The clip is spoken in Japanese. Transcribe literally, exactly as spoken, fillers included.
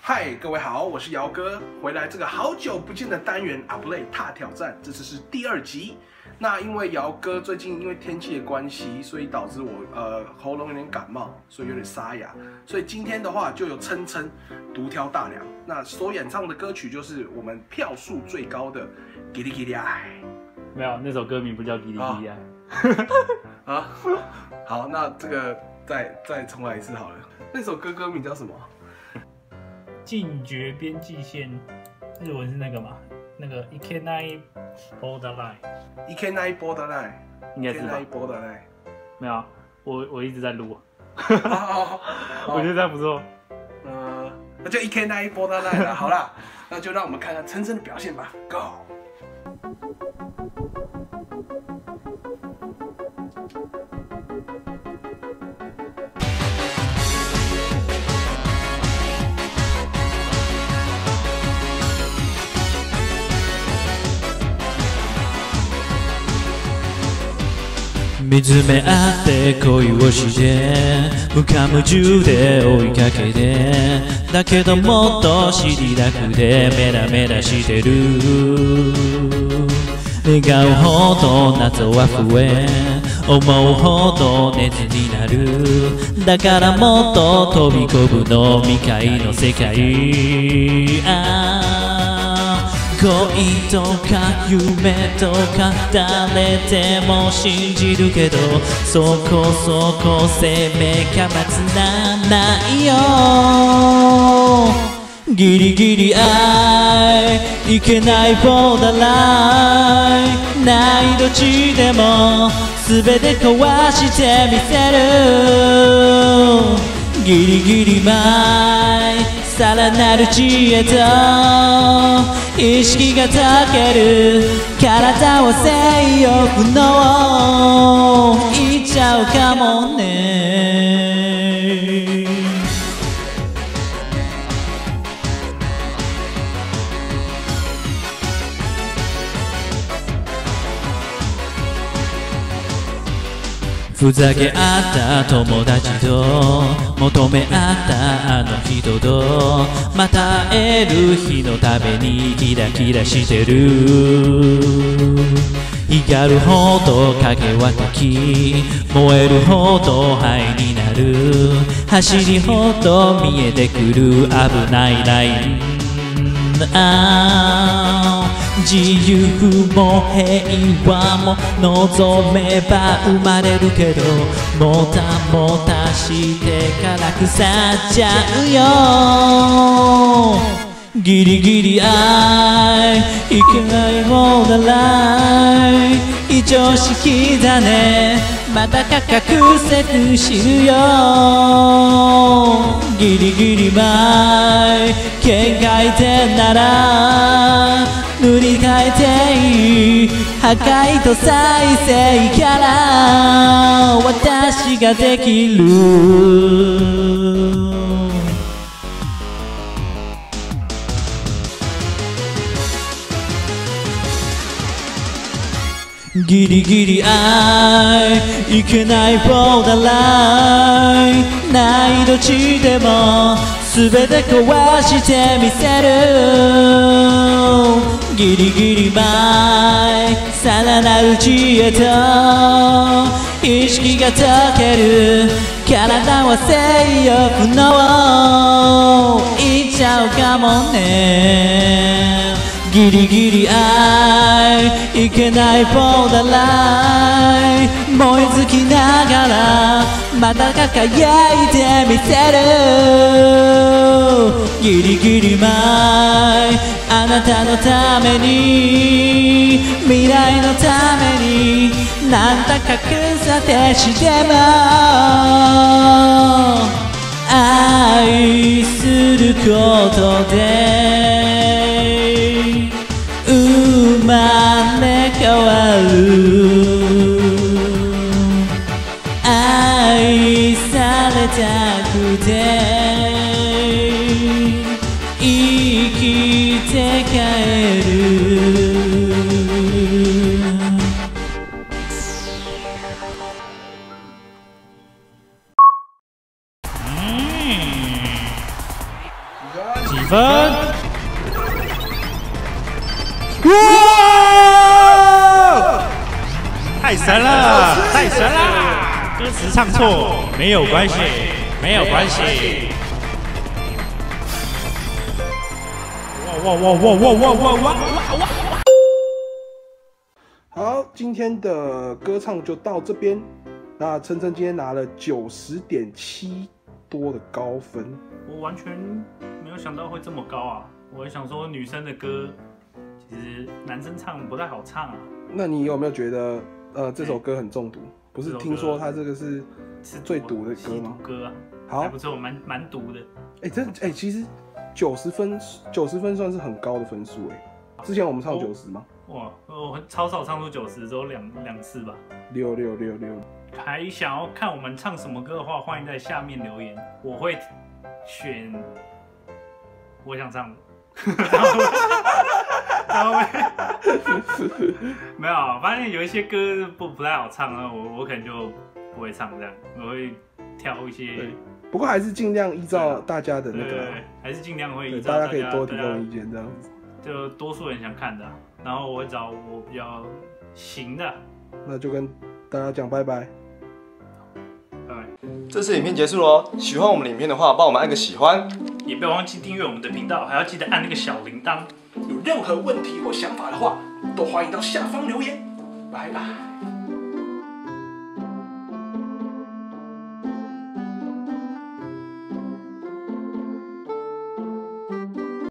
嗨，各位好，我是姚哥，回来这个好久不见的单元阿布累踏挑战，这次是第二集。那因为姚哥最近因为天气的关系，所以导致我呃喉咙有点感冒，所以有点沙哑。所以今天的话就由琛琛独挑大梁。那所演唱的歌曲就是我们票数最高的《吉里吉里爱》。 没有，那首歌名不叫《吉里吉里爱》。 啊，好，那这个再再重来一次好了。那首歌歌名叫什么？ 禁绝边际线，日文是那个嘛？那个 Ikenai Borderline。Ikenai Borderline， 应该是吧 ？Ikenai Borderline。 没有，我我一直在录。 好我觉得这样不错。 呃，那就 Ikenai Borderline 了。好啦，那就让我们看看琛琛的表现吧。Go。 見つめ合って恋をして無我夢中で追いかけてだけどもっと知りたくてメラメラしてる笑顔ほど謎は増え思うほど熱になるだからもっと飛び込むの未開の世界恋とか夢とか誰でも信じるけどそこそこ生命かまつなないよギリギリ愛いけないボーダーラインないどっちでも全て壊してみせるギリギリ前さらなる知恵と意識が解ける体を性欲のいっちゃうかもねふざけ合った友達と求め合ったあの人とまた会える日のためにキラキラしてるいがるほど影は時燃えるほど灰になる走りほど見えてくる危ないライン自由も平和も望めば生まれるけどもたもたしてから腐っちゃうよギリギリ愛いけないものライン異常識だねまた価格せず知るよギリギリ前限界点なら塗り替えていい破壊と再生から私ができるギリギリ愛いけないボーダーラインないどっちでも全て壊してみせるギリギリ前さらなる知恵と意識が解ける体は性欲のいっちゃうかもねギリギリ愛いけないボーダーライン燃え尽きながらまた輝いてみせるギリギリ前あなたのために未来のためになんだか腐ってしても愛することで生まれ変わる愛されたくて生きて帰る分。哇！太神了，太神了！歌词唱错没有关系，没有关系。哇哇哇哇哇哇哇哇！ 好，今天的歌唱就到这边。那琛琛今天拿了九十点七多的高分， 我完全没有想到会这么高啊！我还想说女生的歌，其实男生唱不太好唱啊。 那你有没有觉得，呃，这首歌很中毒？不是听说它这个是是最毒的歌吗？ 歌啊， 好， 还不错，蛮蛮毒的。 哎、欸，这哎、欸，其实九十分，九十分算是很高的分数哎。之前我们唱九十吗？ 哇，我超少唱出九十，只有两两次吧。 六六六六。 还想要看我们唱什么歌的话，欢迎在下面留言，我会选我想唱的。没有，发现有一些歌不不太好唱啊，我我可能就不会唱这样，我会挑一些。 不过还是尽量依照大家的那个， 对，还是尽量会依照大家可以多提供意见这样子。 就多数人想看的，然后我会找我比较行的。 那就跟大家讲拜拜。 拜拜。 这次影片结束喽，喜欢我们的影片的话，帮我们按个喜欢， 也不要忘记订阅我们的频道，还要记得按那个小铃铛。 有任何问题或想法的话，都欢迎到下方留言。拜拜。